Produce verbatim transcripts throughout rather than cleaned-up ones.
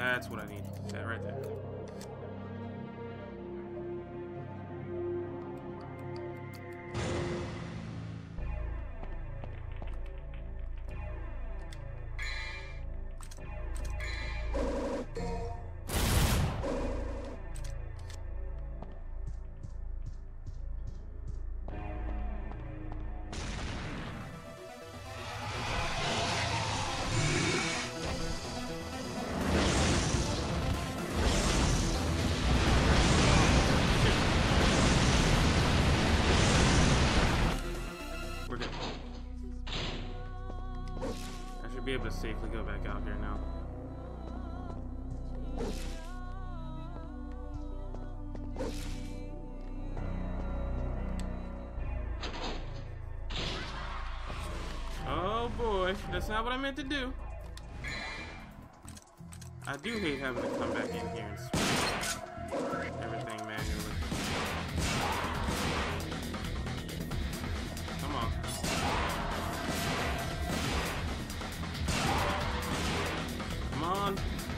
That's what I need. That right there. Be able to safely go back out here now. Oh boy, that's not what I meant to do. I do hate having to come back in here and switch everything manually. Come on. Come on.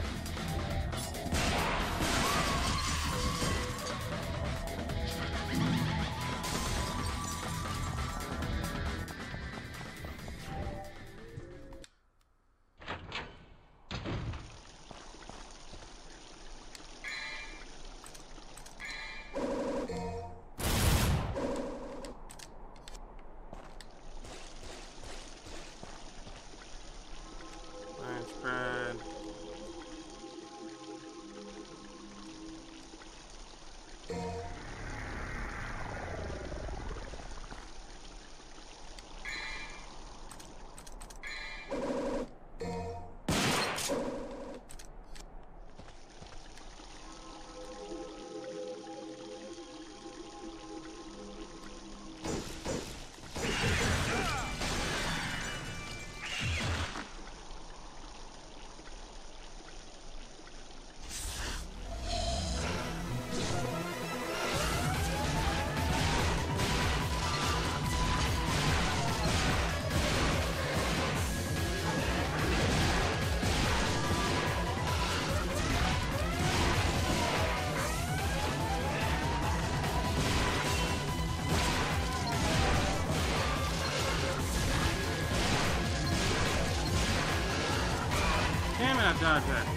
Damn it, I dodged that.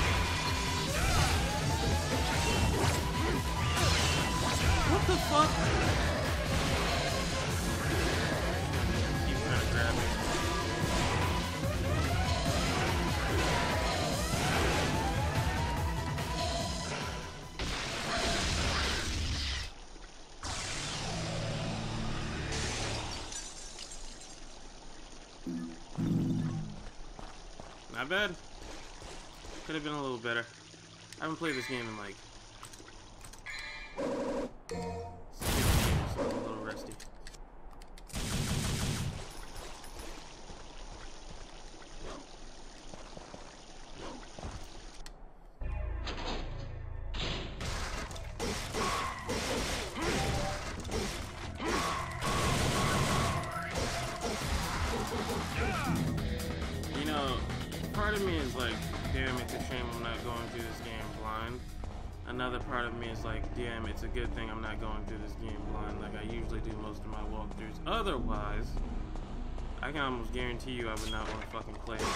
What the fuck? Keep trying to grab me. Not bad. Could have been a little better. I haven't played this game in like six years, so I'm a little rusty. You know, part of me is like, damn, it's a shame I'm not going through this game blind. Another part of me is like, damn, it's a good thing I'm not going through this game blind like I usually do most of my walkthroughs. Otherwise, I can almost guarantee you I would not want to fucking play it.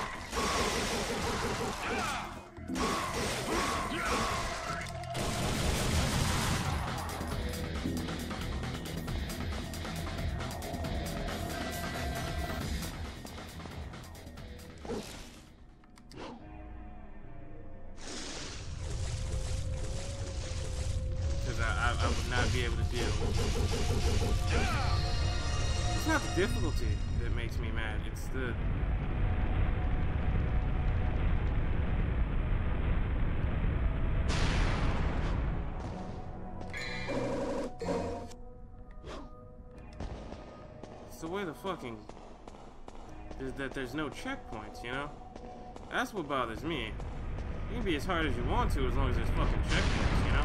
I would not be able to deal. It's not the difficulty that makes me mad, it's the... It's the way the fucking... is that there's no checkpoints, you know? That's what bothers me. You can be as hard as you want to as long as there's fucking checkpoints, you know?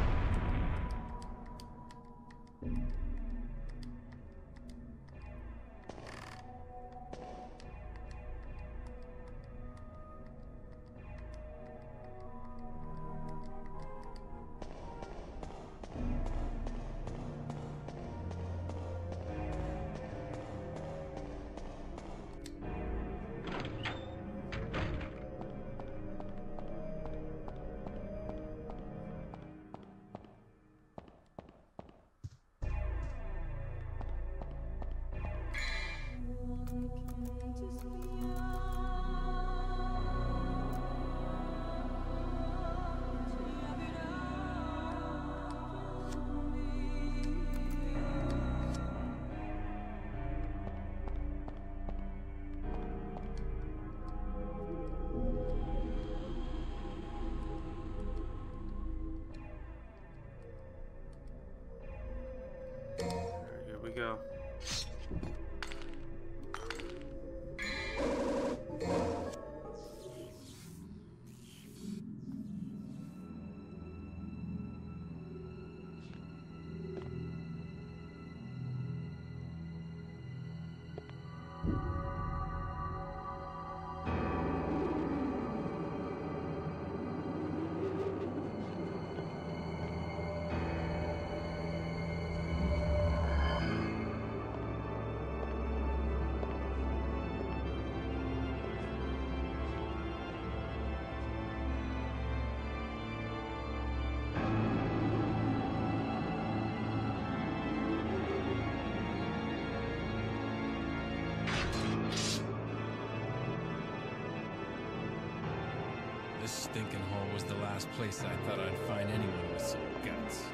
this stinking hole was the last place I thought I'd find anyone with some guts.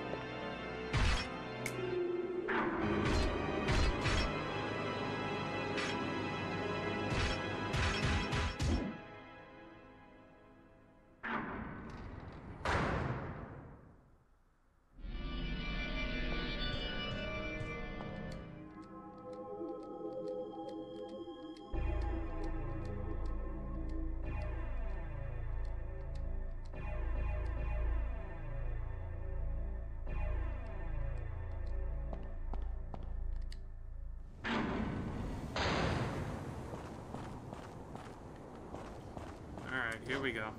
Here we go.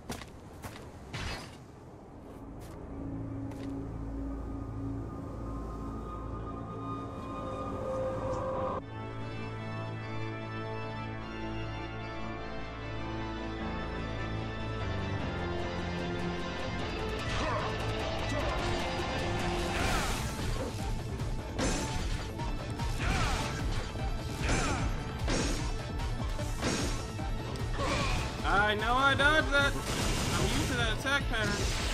I know I dodged that. I'm used to that attack pattern.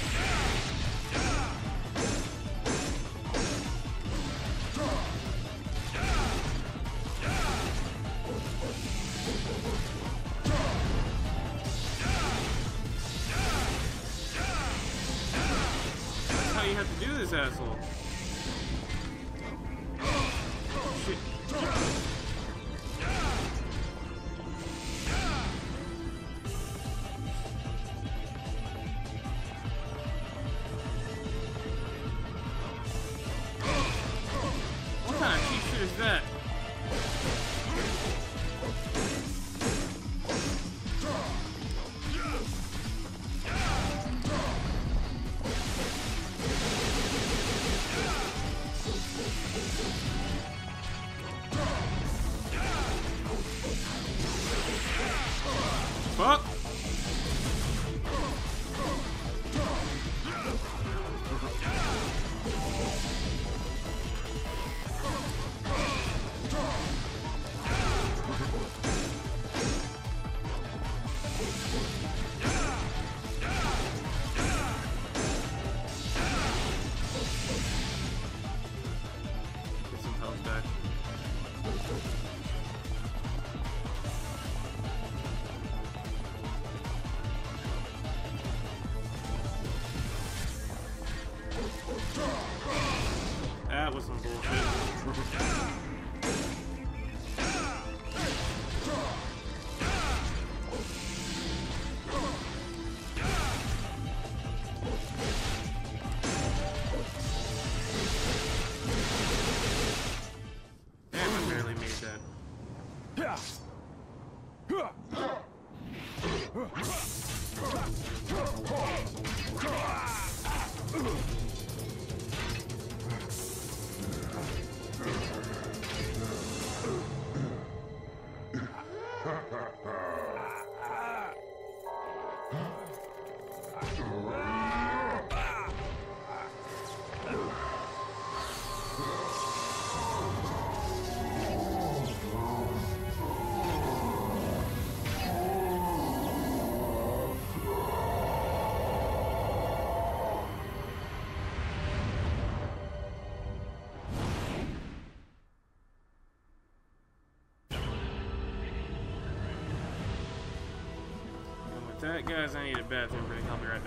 That's how you have to do this, asshole. Shit. That. Fuck. That was some bullshit. That, guys, I need a bathroom break. I'll be right back.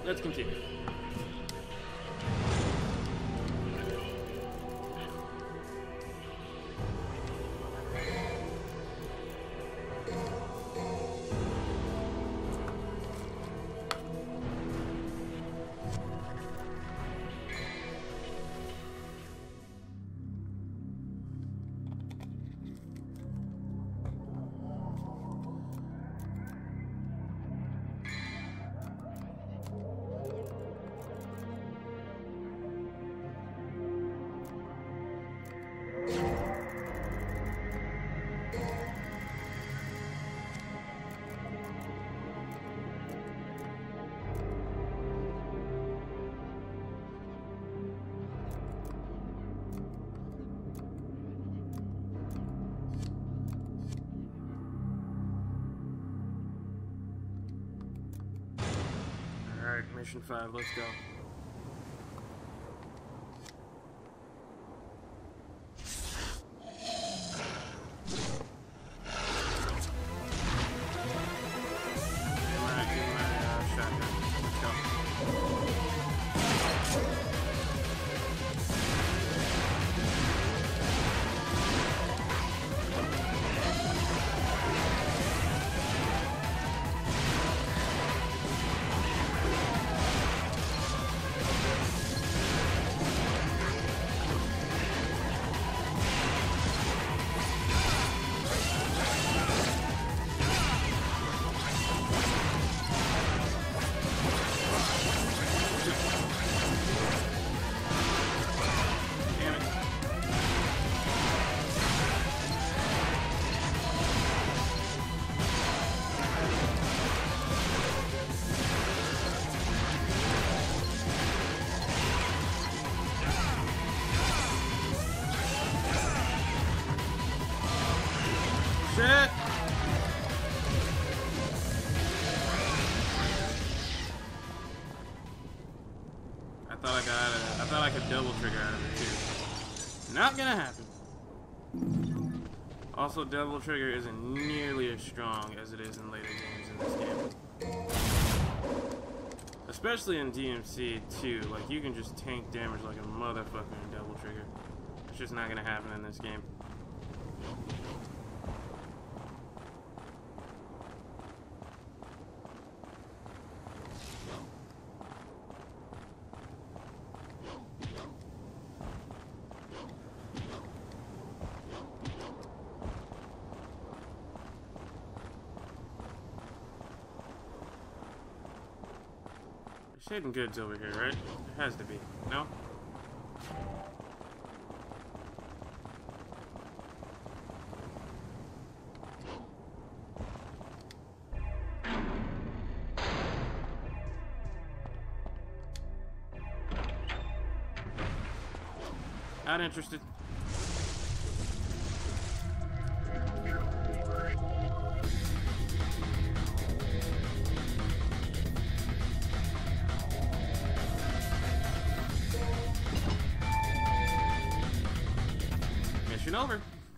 let's continue. Mission five, let's go. Double trigger out of it too. Not gonna happen. Also, double trigger isn't nearly as strong as it is in later games in this game. Especially in D M C two, like you can just tank damage like a motherfucker in double trigger. It's just not gonna happen in this game. Hidden goods over here, right? There has to be. No? Not interested. Over.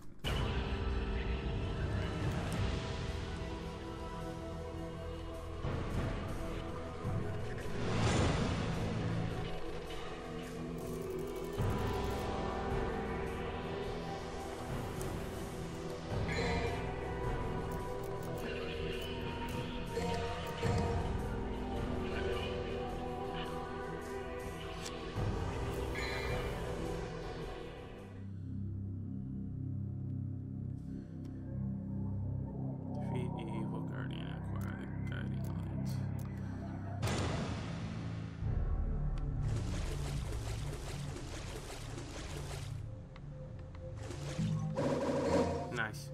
Nice.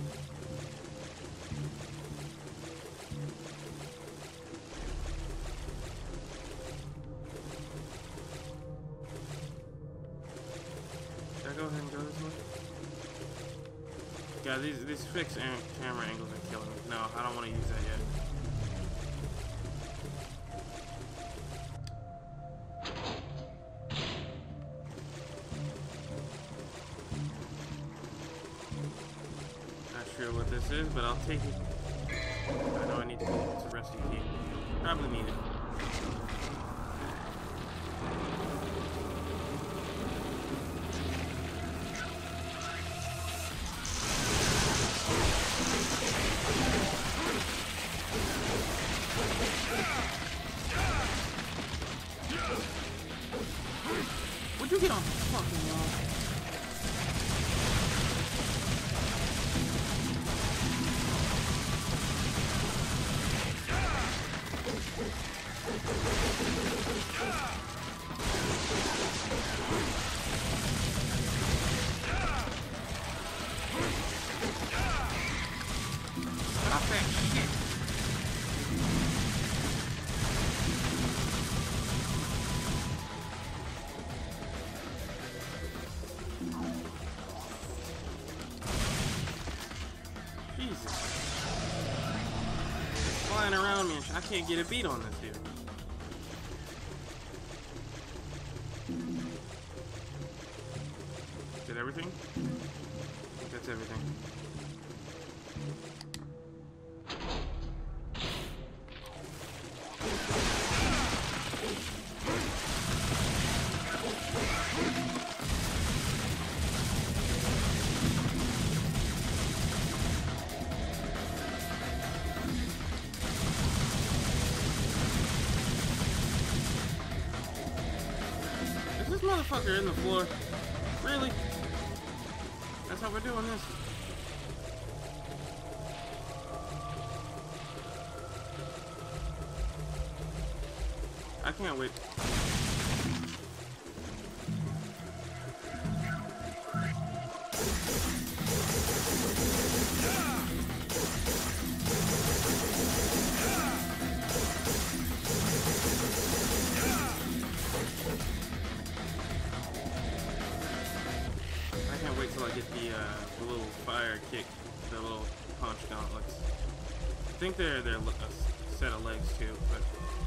Should I go ahead and go this way? Yeah, these these fixed camera angles are killing me. No, I don't want to use that yet. Sure what this is, but I'll take it. I know I need to. It's a rusty key. Probably need it. Jesus. It's flying around me and I can't get a beat on this dude. Did everything? I think that's everything. Is this motherfucker in the floor? Really? That's how we're doing this. I can't wait. I can't wait till I get the, uh, the little fire kick, the little punch gauntlets. I think they're, they're a set of legs too, but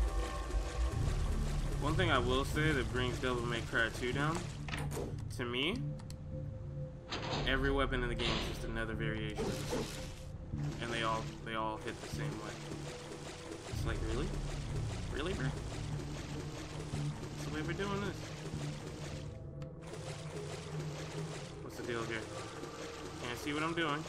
one thing I will say that brings Devil May Cry two down, to me, every weapon in the game is just another variation of the sword. And they all they all hit the same way. It's like, really? Really, bro? That's the way we're doing this. What's the deal here? Can't see what I'm doing.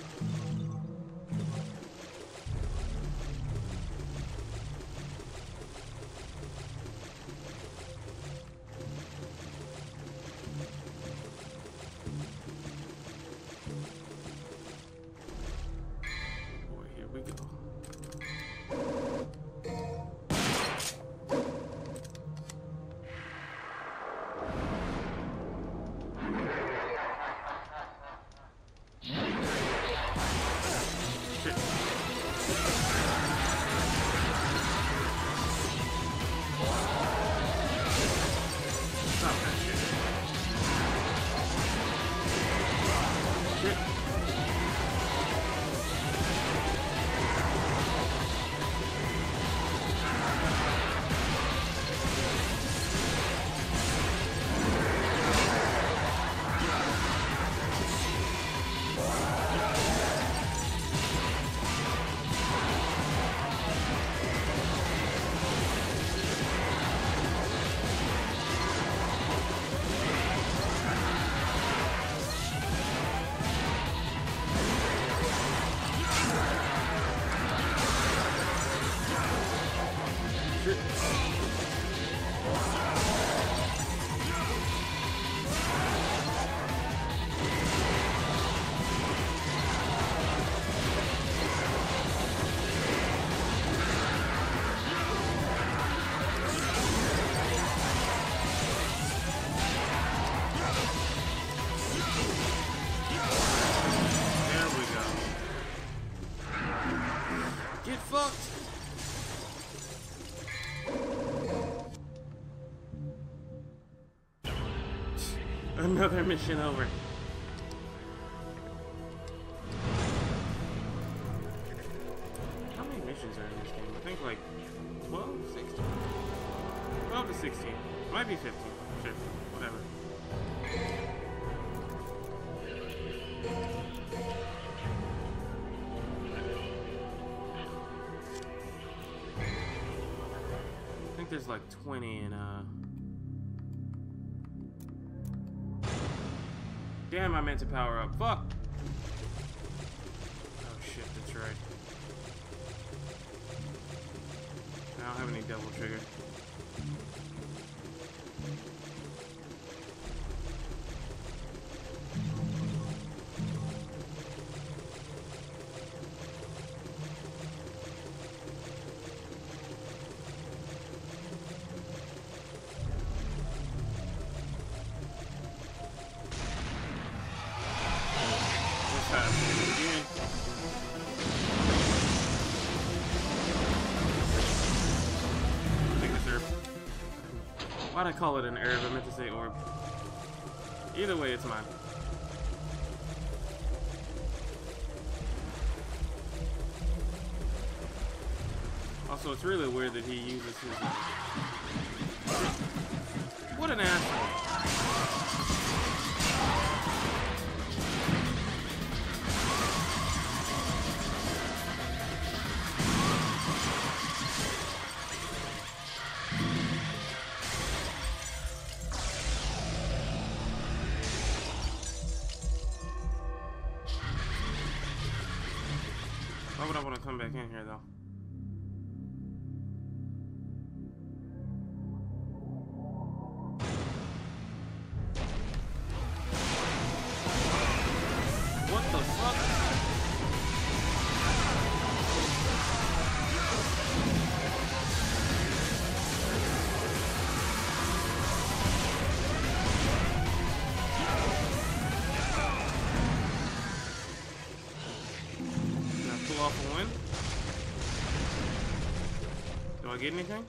Another mission over. How many missions are in this game? I think like twelve, sixteen? twelve to sixteen. Might be fifteen. Sure. Whatever. I think there's like twenty in uh damn, I meant to power up. Fuck! Oh shit, that's right. I don't have any double trigger. Why'd I call it an herb? I meant to say orb. Either way, it's mine. Also, it's really weird that he uses his... What an asshole. Why would I want to come back in here, though? What the fuck? Can I pull off a win? Do I get anything?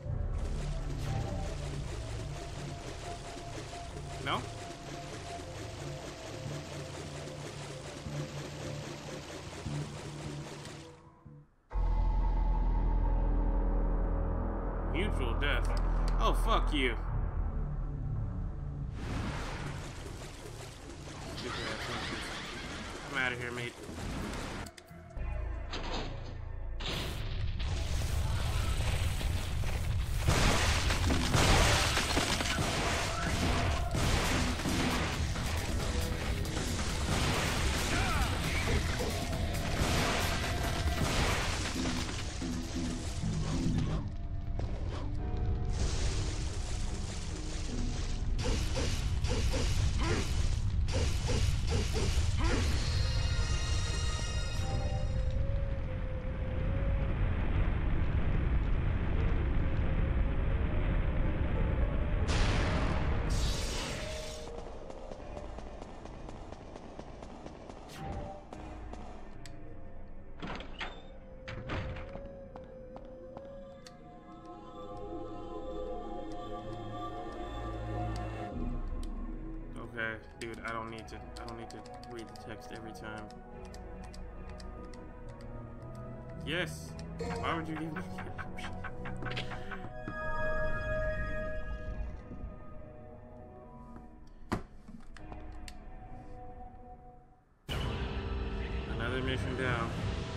No? Mutual death. Oh, fuck you. I'm out of here, mate. Okay, dude, I don't need to I don't need to read the text every time. Yes. Why would you give me another mission down.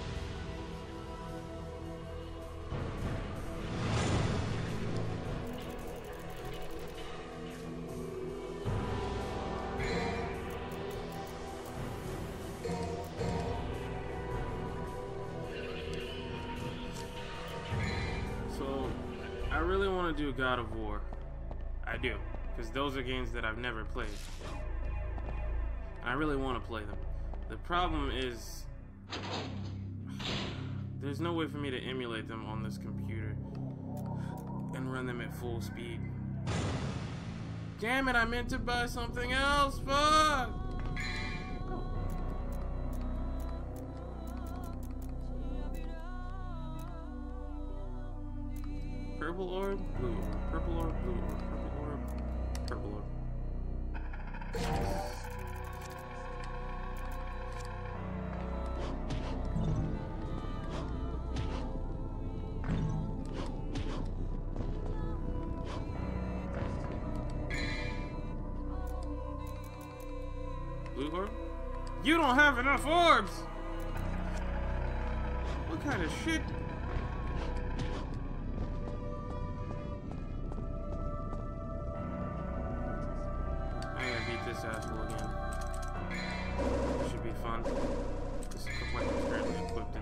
I really want to do God of War. I do, because those are games that I've never played. And I really want to play them. The problem is, there's no way for me to emulate them on this computer and run them at full speed. Damn it, I meant to buy something else, fuck! Purple orb, blue orb, purple orb, blue orb, purple orb, purple orb. Blue orb? You don't have enough orbs! What kind of shit? This asshole again. This should be fun. This weapon's currently equipped.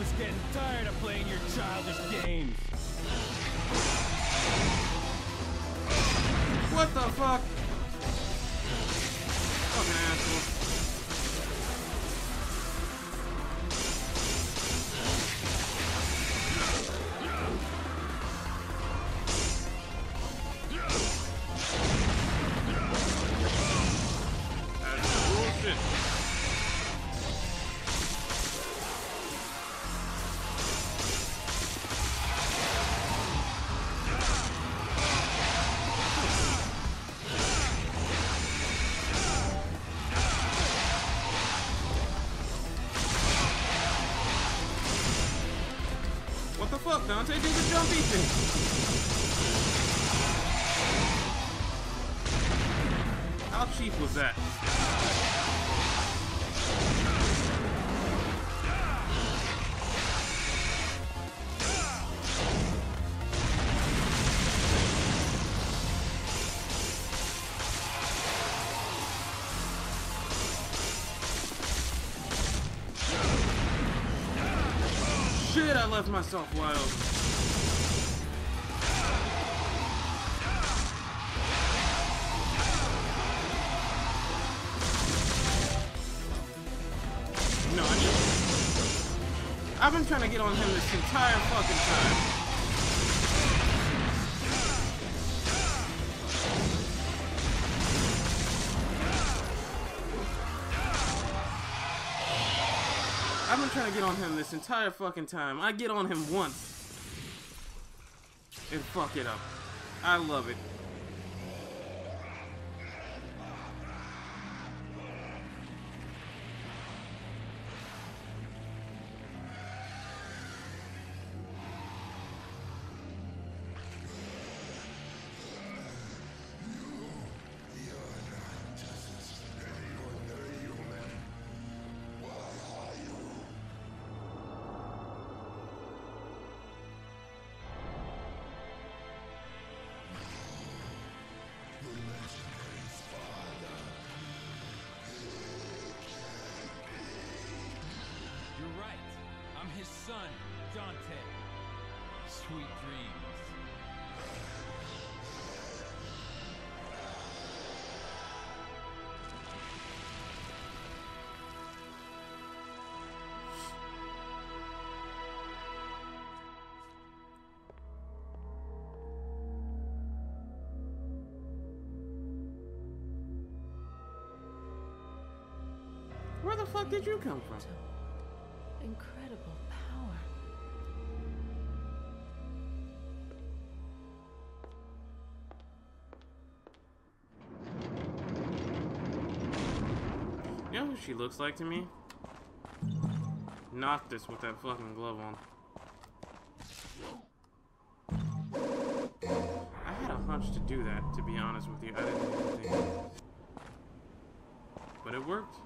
was getting tired of playing your childish games. What the fuck? Fucking asshole. What the fuck, Dante? Do the jumpy thing. How cheap was that? Shit, I left myself wide open. No, I need... I've been trying to get on him this entire fucking time. I've been trying to get on him this entire fucking time. I get on him once and fuck it up. I love it. His son, Dante. Sweet dreams. Where the fuck did you come from? Incredible power. You know who she looks like to me? Noctis with that fucking glove on. I had a hunch to do that, to be honest with you. I didn't even think. But it worked.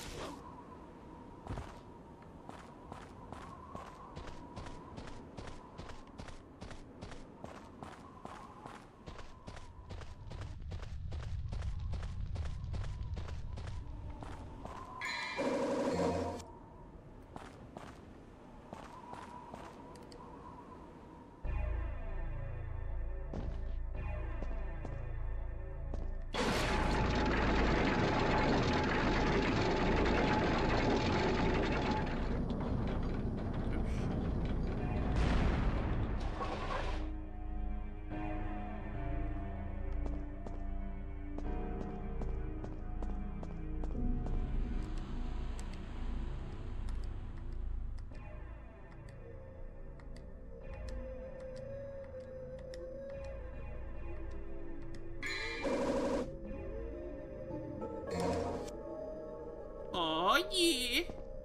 Oh yeah.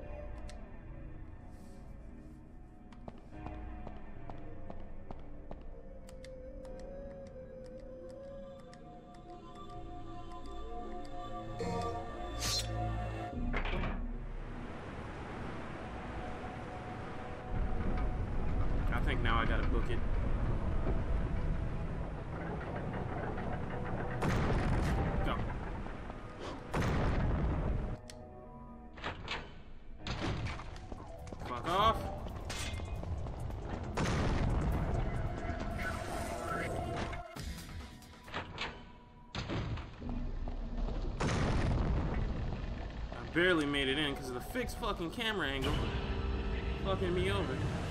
I think now I gotta book it. Go. Fuck off. barely made it in because of the fixed fucking camera angle. Fucking me over.